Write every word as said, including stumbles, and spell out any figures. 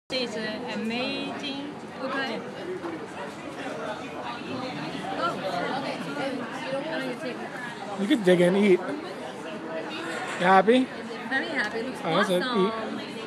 It's amazing. Okay. Oh, okay. How do you take it? You can dig in and eat. You happy? Very happy. Looks Oh, that's it. awesome. Eat.